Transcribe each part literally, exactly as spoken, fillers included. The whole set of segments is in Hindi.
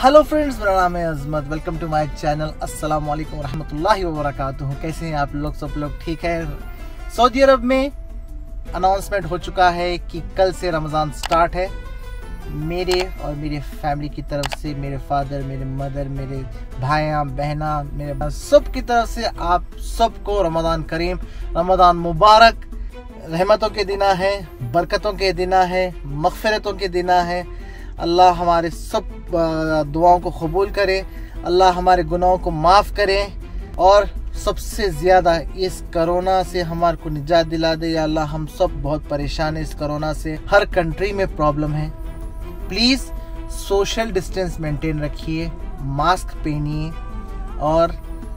हेलो फ्रेंड्स, मेरा नाम है Azmat. Welcome to my channel. अस्सलाम वालेकुम रहमतुल्लाहि व बरकातुहू। कैसे हैं आप लोग? सब लोग ठीक है? सऊदी अरब में अनाउंसमेंट हो चुका है कि कल से रमज़ान स्टार्ट है। मेरे और मेरे फैमिली की तरफ से, मेरे फादर, मेरे मदर, मेरे भाइयाँ बहना, मेरे सब की तरफ से आप सबको रमज़ान करीम, रमज़ान मुबारक। रहमतों के दिना है, बरकतों के दिना है, मग़फ़िरतों के दिना है। अल्लाह हमारे सब दुआओं को कबूल करे, अल्लाह हमारे गुनाहों को माफ़ करे और सबसे ज़्यादा इस कोरोना से हमारे को निजात दिला दे। या अल्लाह, हम सब बहुत परेशान हैं इस कोरोना से। हर कंट्री में प्रॉब्लम है। प्लीज़ सोशल डिस्टेंस मेंटेन रखिए, मास्क पहनिए और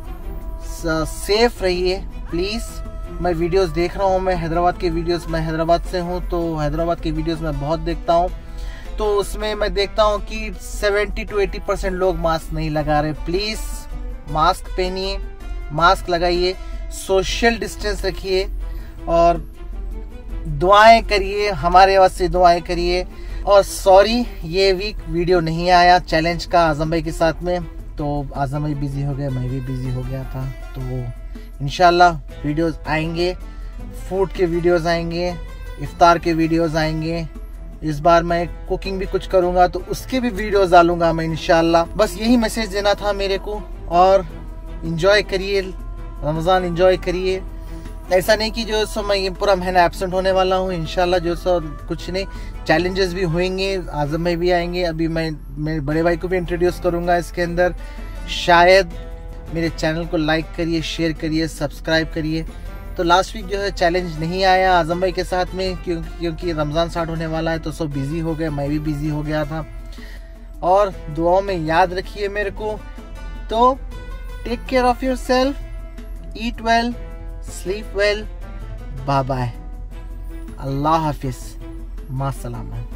सेफ रहिए प्लीज़। मैं वीडियोस देख रहा हूँ, मैं हैदराबाद के वीडियोस, मैं हैदराबाद से हूँ तो हैदराबाद के वीडियोस मैं बहुत देखता हूँ। तो उसमें मैं देखता हूँ कि सत्तर टू अस्सी परसेंट लोग मास्क नहीं लगा रहे। प्लीज़ मास्क पहनिए, मास्क लगाइए, सोशल डिस्टेंस रखिए और दुआएं करिए, हमारे वास्ते दुआएं करिए। और सॉरी, ये वीक वीडियो नहीं आया चैलेंज का आज़म भाई के साथ में, तो आज़म भाई बिज़ी हो गया, मैं भी बिज़ी हो गया था। तो इंशाल्लाह वीडियोस आएंगे, फूड के वीडियोस आएंगे, इफ्तार के वीडियोस आएंगे। इस बार मैं कुकिंग भी कुछ करूंगा तो उसके भी वीडियोस डालूंगा मैं इंशाल्लाह। बस यही मैसेज देना था मेरे को। और इंजॉय करिए, रमज़ान इंजॉय करिए। ऐसा नहीं कि जो सो मैं ये पूरा महीना एब्सेंट होने वाला हूँ। इंशाल्लाह जो सो कुछ नहीं, चैलेंजेस भी होंगे, आज़म भाई भी आएंगे। अभी मैं मेरे बड़े भाई को भी इंट्रोड्यूस करूँगा इसके अंदर। शायद मेरे चैनल को लाइक करिए, शेयर करिए, सब्सक्राइब करिए। तो लास्ट वीक जो है चैलेंज नहीं आया आज़म भाई के साथ में, क्योंकि क्योंकि रमज़ान स्टार्ट होने वाला है तो सब बिज़ी हो गए, मैं भी बिज़ी हो गया था। और दुआओं में याद रखिए मेरे को। तो take care of yourself, eat well, sleep well, bye bye, अल्लाह हाफिज़, मा सलामा।